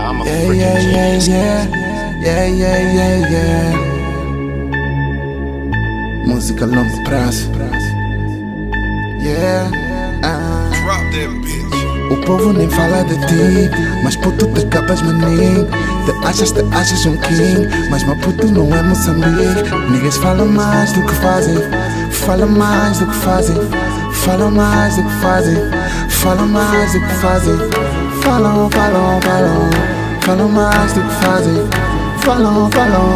Yeah, I'm a Yeah, freaking yeah, yeah, genius. yeah. Música a longo prazo. Yeah. Drop that bitch. O povo nem fala de ti, mas puto te acabas maninho. Te achas um king, mas meu puto não é Moçambique. Niggas falam mais do que fazem, falam mais do que fazem, falam mais do que fazem, falam mais do que fazem, falam mais do que fazem, falam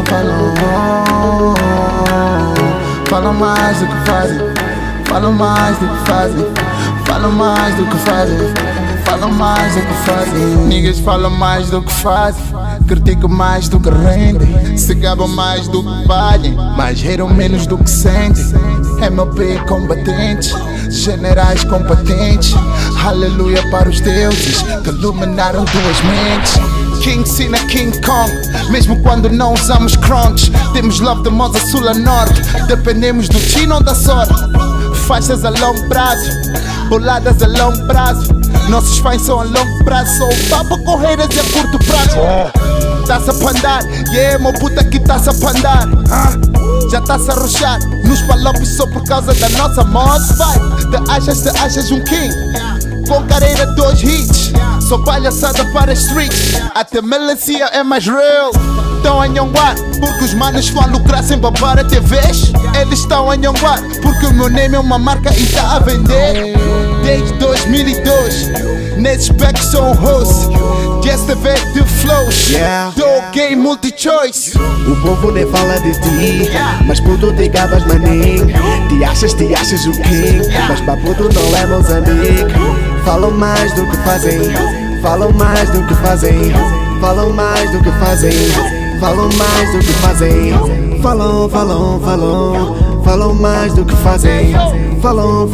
mais do que fazem, falam mais do que fazem, falam mais do que fazem, falam mais do que fazem. Niggas falam mais do que fazem, criticam mais do que rendem, se gabam mais do que valem, mas riram menos do que sentem. MLP combatentes, generais competentes, aleluia para os deuses que iluminaram duas mentes. King Sina, King Kong, mesmo quando não usamos crunch. Temos love de Moza Sul a Norte, dependemos do tino ou da sorte. Faixas a longo prazo, boladas a longo prazo. Nossos fãs são a longo prazo, sou papo correiras e a curto prazo. Tá-se a pandar, yeah, meu puta aqui tá-se a pandar. Já tá-se a ruxar nos palopes só por causa da nossa moda. Vai, te achas um king, com carreira 2 hits. Sou palhaçada para as streets, até melancia é mais real. Estão a nhonguar porque os manos vão lucrar sem babar a TVs. Eles estão a nhonguar porque o meu name é uma marca e tá a vender. Desde 2002, nesses packs sou um host. TV de flows, do game multi-choice. O povo nem fala de ti, mas puto te gabas maninho. Te achas o king, mas pra puto não é Moçambique. Falam mais do que fazem, falam mais do que fazem, falam mais do que fazem, falam mais do que fazem. Falam mais do que fazem, falam,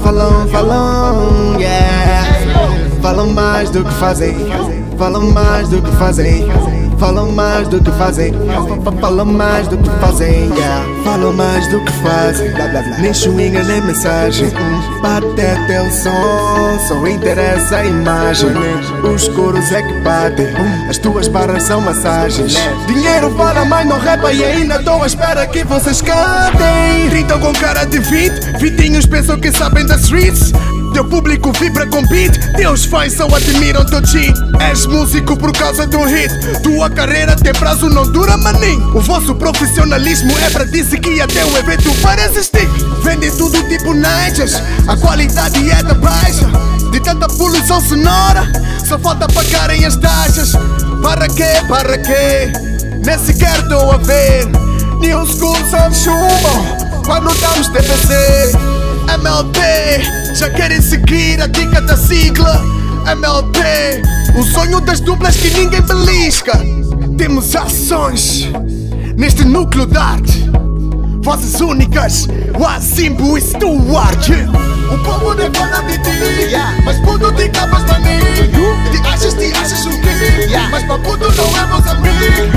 yeah. Falam mais do que fazem, falam mais do que fazem, falam mais do que fazem, falam mais do que fazem, yeah. Falam mais do que fazem, nem swinga nem mensagem. Bate até o som, só interessa a imagem. Os coros é que batem, as tuas barras são massagens. Dinheiro fala, mas não repa e ainda estou à espera que vocês cantem. 30 com cara de 20, vitinhos pensam que sabem das streets. Teu público vibra com beat, teus fãs só admiram teu cheat. És músico por causa de um hit, tua carreira tem prazo, não dura maninho. O vosso profissionalismo é pra dizer que até o evento vai resistir. Vendem tudo tipo Nigers, a qualidade é da baixa. De tanta poluição sonora, só falta pagarem as taxas. Para quê? Nem sequer estou a ver. New School só chumbo quando damos TPC. MLP, já querem seguir a dica da sigla. MLP, o sonho das duplas que ninguém belisca. Temos ações neste núcleo de arte, vozes únicas, Wazimbo e Stuart. O povo nem fala de ti, mas puto te acabas maninho. Te achas um king, mas pra puto não é Moçambique.